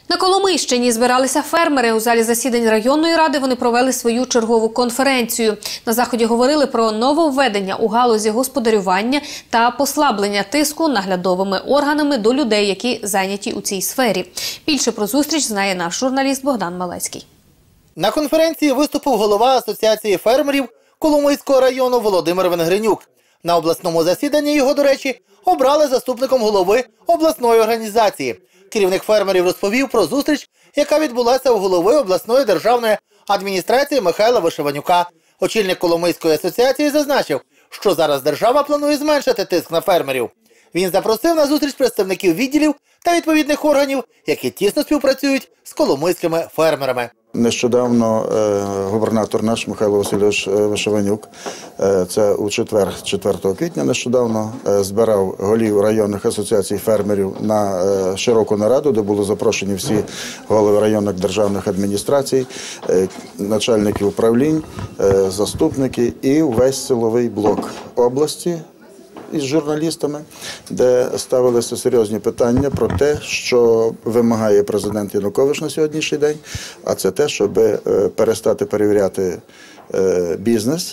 На Коломийщині збиралися фермери. У залі засідань районної ради вони провели свою чергову конференцію. На заході говорили про нововведення у галузі господарювання та послаблення тиску наглядовими органами до людей, які зайняті у цій сфері. Більше про зустріч знає наш журналіст Богдан Малецький. На конференції виступив голова Асоціації фермерів Коломийського району Володимир Венгренюк. На обласному засіданні його, до речі, обрали заступником голови обласної організації. Керівник фермерів розповів про зустріч, яка відбулася у голови обласної державної адміністрації Михайла Вишиванюка. Очільник Коломийської асоціації зазначив, що зараз держава планує зменшити тиск на фермерів. Він запросив на зустріч представників відділів та відповідних органів, які тісно співпрацюють з коломийськими фермерами. Нещодавно губернатор наш Михайло Васильович Вишиванюк, це у четвер, 4 квітня нещодавно, збирав голів районних асоціацій фермерів на широку нараду, де були запрошені всі голови районних державних адміністрацій, начальники управлінь, заступники і весь силовий блок області із журналістами, де ставилися серйозні питання про те, що вимагає президент Янукович на сьогоднішній день, а це те, щоб перестати перевіряти бізнес,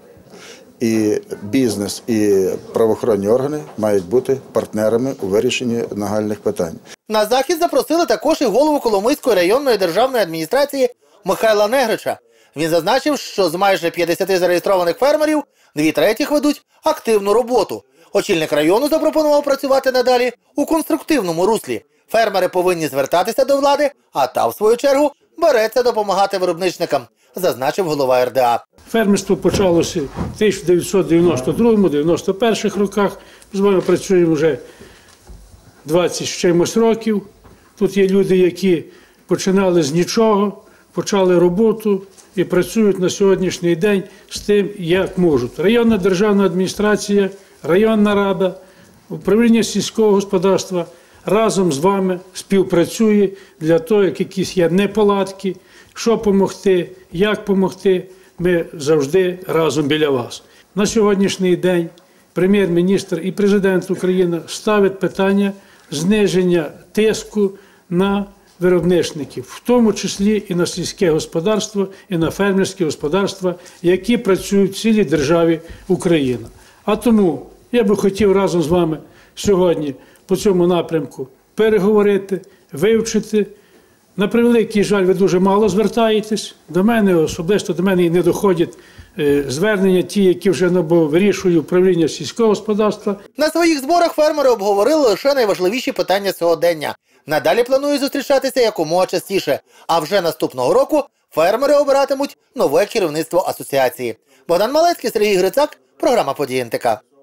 і правоохоронні органи мають бути партнерами у вирішенні нагальних питань. На захід запросили також і голову Коломийської районної державної адміністрації Михайла Негрича. Він зазначив, що з майже 50 зареєстрованих фермерів 2/3 ведуть активну роботу. Очільник району запропонував працювати надалі у конструктивному руслі. Фермери повинні звертатися до влади, а та, в свою чергу, береться допомагати виробничникам, зазначив голова РДА. Фермерство почалося в 1992-91 роках. З вами працюємо вже 20 з чимось років. Тут є люди, які починали з нічого, почали роботу і працюють на сьогоднішній день з тим, як можуть. Районна державна адміністрація, районна рада, управління сільського господарства разом з вами співпрацює для того, як якісь є неполадки, що допомогти, як допомогти. Ми завжди разом біля вас. На сьогоднішній день прем'єр-міністр і президент України ставить питання зниження тиску на виробничників, в тому числі і на сільське господарство, і на фермерське господарства, які працюють в цілій державі Україна. А тому я би хотів разом з вами сьогодні по цьому напрямку переговорити, вивчити. На превеликий жаль, ви дуже мало звертаєтесь. До мене, особисто до мене і не доходять звернення ті, які вже вирішує управління сільського господарства. На своїх зборах фермери обговорили лише найважливіші питання сьогодення. Надалі планують зустрічатися якомога частіше. А вже наступного року фермери обиратимуть нове керівництво асоціації. Богдан Малецький, Сергій Грицак, програма «Події НТК».